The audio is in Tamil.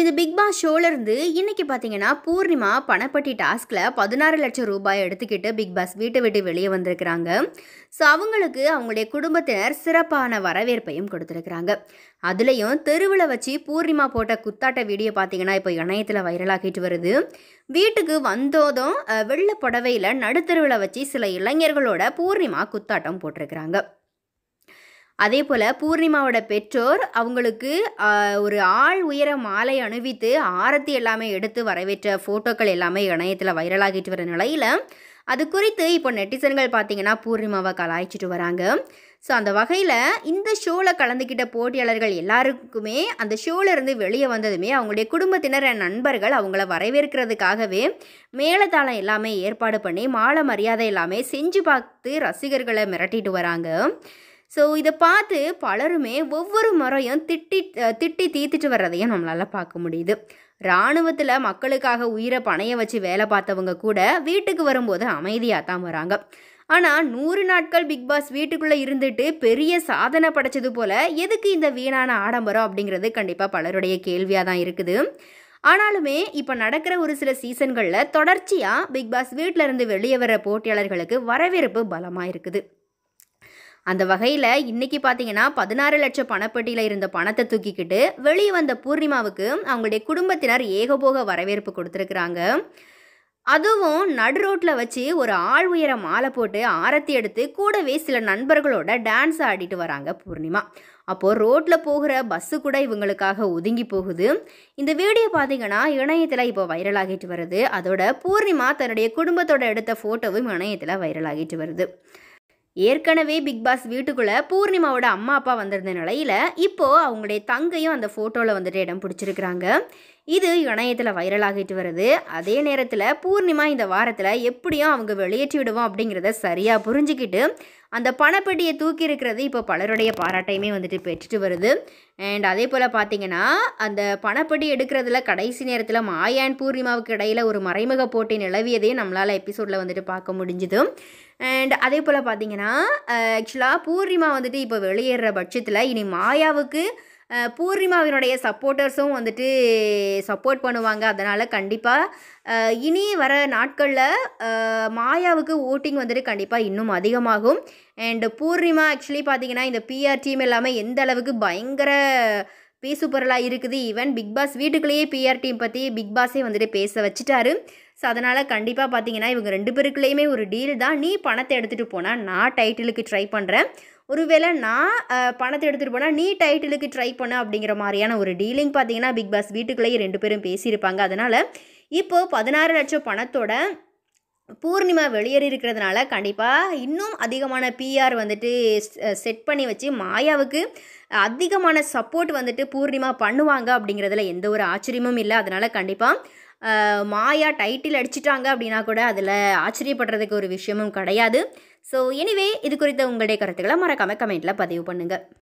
இந்த பிக் பாஸ் ஷோலேருந்து இன்னைக்கு பார்த்தீங்கன்னா பூர்ணிமா பணப்பட்டி டாஸ்கில் 16 லட்சம் ரூபாய் எடுத்துக்கிட்டு பிக் பாஸ் வீட்டை விட்டு வெளியே வந்திருக்கிறாங்க. ஸோ அவங்களுக்கு அவங்களுடைய குடும்பத்தினர் சிறப்பான வரவேற்பையும் கொடுத்துருக்குறாங்க. அதுலேயும் தெருவில் வச்சு பூர்ணிமா போட்ட குத்தாட்ட வீடியோ பார்த்தீங்கன்னா இப்போ இணையத்தில் வைரலாகிட்டு வருது. வீட்டுக்கு வந்தோதும் வெள்ளை புடவையில் நடுத்தெருவில் வச்சு சில இளைஞர்களோட பூர்ணிமா குத்தாட்டம் போட்டிருக்கிறாங்க. அதே போல் பூர்ணிமாவோட பெற்றோர் அவங்களுக்கு ஒரு ஆள் உயர மாலை அணிவித்து ஆரத்தி எல்லாமே எடுத்து வரவேற்ற ஃபோட்டோக்கள் எல்லாமே இணையத்தில் வைரலாகிட்டு வர நிலையில் அது குறித்து இப்போ நெட்டிசன்கள் பார்த்திங்கன்னா பூர்ணிமாவை கலாய்ச்சிட்டு வராங்க. ஸோ அந்த வகையில் இந்த ஷோவில் கலந்துக்கிட்ட போட்டியாளர்கள் எல்லாருக்குமே அந்த ஷோவிலேருந்து வெளியே வந்ததுமே அவங்களுடைய குடும்பத்தினர் நண்பர்கள் அவங்கள வரவேற்கிறதுக்காகவே மேளதாளம் எல்லாமே ஏற்பாடு பண்ணி மாலை மரியாதை எல்லாமே செஞ்சு பார்த்து ரசிகர்களை மிரட்டிட்டு வராங்க. ஸோ இதை பார்த்து பலருமே ஒவ்வொரு முறையும் திட்டி தீர்த்துட்டு வர்றதையும் நம்மளால் பார்க்க முடியுது. இராணுவத்தில் மக்களுக்காக உயிரை பணைய வச்சு வேலை பார்த்தவங்க கூட வீட்டுக்கு வரும்போது அமைதியாக தான் வராங்க. ஆனால் 100 நாட்கள் பிக் பாஸ் வீட்டுக்குள்ளே இருந்துட்டு பெரிய சாதனை படைச்சது போல் எதுக்கு இந்த வீணான ஆடம்பரம் அப்படிங்கிறது கண்டிப்பாக பலருடைய கேள்வியாக தான் இருக்குது. ஆனாலுமே இப்போ நடக்கிற ஒரு சில சீசன்களில் தொடர்ச்சியாக பிக் பாஸ் வீட்டில் இருந்து வெளியே வர போட்டியாளர்களுக்கு வரவேற்பு பலமாக இருக்குது. அந்த வகையில் இன்றைக்கி பார்த்தீங்கன்னா 16 லட்சம் பணப்பட்டியில் இருந்த பணத்தை தூக்கிக்கிட்டு வெளியே வந்த பூர்ணிமாவுக்கு அவங்களுடைய குடும்பத்தினர் ஏகபோக வரவேற்பு கொடுத்துருக்குறாங்க. அதுவும் நடு ரோட்டில் வச்சு ஒரு ஆள் உயர மாலை போட்டு ஆரத்தி எடுத்து கூடவே சில நண்பர்களோட டான்ஸ் ஆடிட்டு வராங்க பூர்ணிமா. அப்போது ரோட்டில் போகிற பஸ்ஸு கூட இவங்களுக்காக ஒதுங்கி போகுது. இந்த வீடியோ பார்த்தீங்கன்னா இணையத்தில் இப்போ வைரலாகிட்டு வருது. அதோட பூர்ணிமா தன்னுடைய குடும்பத்தோட எடுத்த ஃபோட்டோவும் இணையத்தில் வைரலாகிட்டு வருது. ஏற்கனவே பிக் பாஸ் வீட்டுக்குள்ளே பூர்ணிமாவோட அம்மா அப்பா வந்திருந்த நிலையில் இப்போது அவங்களுடைய தங்கையும் அந்த ஃபோட்டோவில் வந்துட்டு இடம் பிடிச்சிருக்கிறாங்க. இது இணையத்தில் வைரலாகிட்டு வருது. அதே நேரத்தில் பூர்ணிமா இந்த வாரத்தில் எப்படியும் அவங்க வெளியேற்றி விடுவோம் அப்படிங்கிறத சரியாக புரிஞ்சுக்கிட்டு அந்த பணப்பெட்டியை தூக்கி இருக்கிறது இப்போ பலருடைய பாராட்டையுமே வந்துட்டு பெற்றுட்டு வருது. அண்ட் அதே போல் பார்த்தீங்கன்னா அந்த பணப்பெட்டி எடுக்கிறதுல கடைசி நேரத்தில் மாயா அண்ட் பூர்ணிமாவுக்கு இடையில் ஒரு மறைமுக போட்டி நிலவியதையும் நம்மளால் எபிசோடில் வந்துட்டு பார்க்க முடிஞ்சுது. அண்ட் அதே போல் பார்த்தீங்கன்னா ஆக்சுவலாக பூர்ணிமா வந்துட்டு இப்போ வெளியேற பட்சத்தில் இனி மாயாவுக்கு பூர்ணிமாவினுடைய சப்போர்ட்டர்ஸும் வந்துட்டு சப்போர்ட் பண்ணுவாங்க. அதனால் கண்டிப்பாக இனி வர நாட்களில் மாயாவுக்கு ஓட்டிங் வந்துட்டு கண்டிப்பாக இன்னும் அதிகமாகும். அண்ட் பூர்ணிமா ஆக்சுவலி பார்த்திங்கன்னா இந்த பிஆர் டீம் எல்லாமே எந்த அளவுக்கு பயங்கர பேசுபொருளாக இருக்குது. ஈவன் பிக் பாஸ் வீட்டுக்குள்ளேயே பிஆர் டீம் பற்றி பிக் பாஸே வந்துட்டு பேச வச்சுட்டாரு. ஸோ அதனால் கண்டிப்பாக பார்த்தீங்கன்னா இவங்க 2 பேருக்குள்ளேயுமே ஒரு டீல் தான். நீ பணத்தை எடுத்துகிட்டு போனால் நான் டைட்டிலுக்கு ட்ரை பண்ணுறேன், ஒருவேளை நான் பணத்தை எடுத்துகிட்டு போனால் நீ டைட்டிலுக்கு ட்ரை பண்ண அப்படிங்கிற மாதிரியான ஒரு டீலிங் பார்த்தீங்கன்னா பிக் பாஸ் வீட்டுக்குள்ளேயே 2 பேரும் பேசியிருப்பாங்க. அதனால் இப்போது 16 லட்சம் பணத்தோட பூர்ணிமா வெளியேறி இருக்கிறதுனால கண்டிப்பாக இன்னும் அதிகமான பிஆர் வந்துட்டு செட் பண்ணி வச்சு மாயாவுக்கு அதிகமான சப்போர்ட் வந்துட்டு பூர்ணிமா பண்ணுவாங்க அப்படிங்கிறதுல எந்த ஒரு ஆச்சரியமும் இல்லை. அதனால் கண்டிப்பாக மாயா டைட்டில் அடிச்சிட்டாங்க அப்படின்னா கூட அதில் ஆச்சரியப்படுறதுக்கு ஒரு விஷயமும் கிடையாது. ஸோ எனிவே இது குறித்த உங்களுடைய கருத்துக்களை மறக்காமல் கமெண்ட்டில் பதிவு பண்ணுங்கள்.